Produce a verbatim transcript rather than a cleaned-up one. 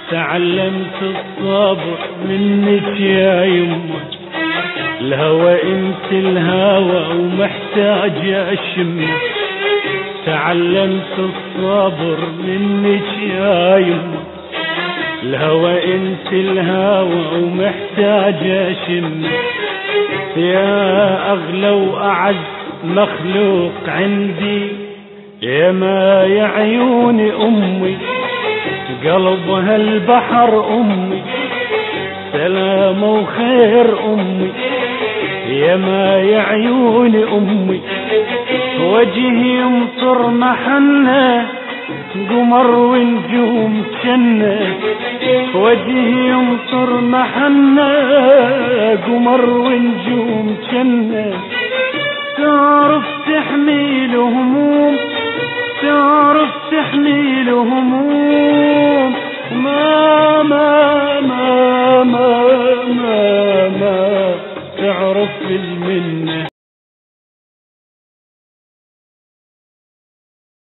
تعلمت الصبر منك يا يمه، الهوى انت الهوى ومحتاج اشمه. تعلمت الصبر منك يا يمه، الهوى انت الهوى ومحتاج اشمه. يا اغلى واعز مخلوق عندي، يا ما يا عيون امي، قلبها البحر امي، سلام وخير امي. يا ما يا عيون امي، وجهي يمطر محنه، قمر ونجوم جنة. وجهي يمطر محنه، قمر ونجوم جنة. تعرف تحميل هموم، تعرف تحميل هموم، ما ما ما ما ما, ما تعرف المنة.